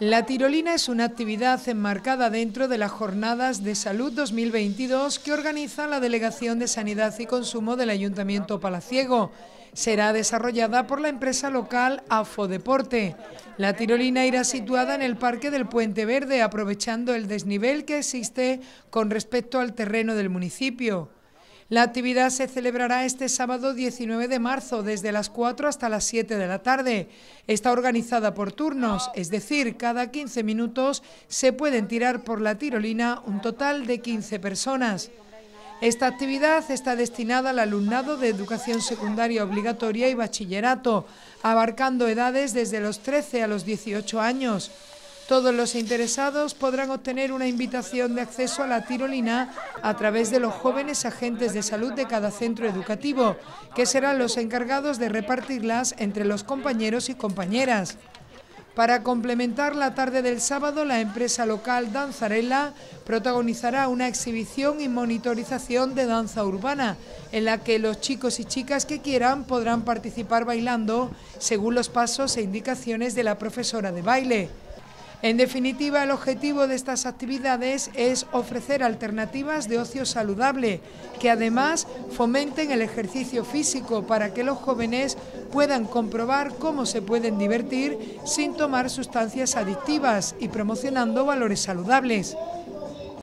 La tirolina es una actividad enmarcada dentro de las Jornadas de Salud 2022 que organiza la Delegación de Sanidad y Consumo del Ayuntamiento Palaciego. Será desarrollada por la empresa local Afodeporte. La tirolina irá situada en el Parque del Puente Verde, aprovechando el desnivel que existe con respecto al terreno del municipio. La actividad se celebrará este sábado 19 de marzo, desde las 4 hasta las 7 de la tarde. Está organizada por turnos, es decir, cada 15 minutos se pueden tirar por la tirolina un total de 15 personas. Esta actividad está destinada al alumnado de educación secundaria obligatoria y bachillerato, abarcando edades desde los 13 a los 18 años. Todos los interesados podrán obtener una invitación de acceso a la tirolina a través de los jóvenes agentes de salud de cada centro educativo, que serán los encargados de repartirlas entre los compañeros y compañeras. Para complementar la tarde del sábado, la empresa local Danzarella protagonizará una exhibición y monitorización de danza urbana, en la que los chicos y chicas que quieran podrán participar bailando según los pasos e indicaciones de la profesora de baile. En definitiva, el objetivo de estas actividades es ofrecer alternativas de ocio saludable, que además fomenten el ejercicio físico para que los jóvenes puedan comprobar cómo se pueden divertir sin tomar sustancias adictivas y promocionando valores saludables.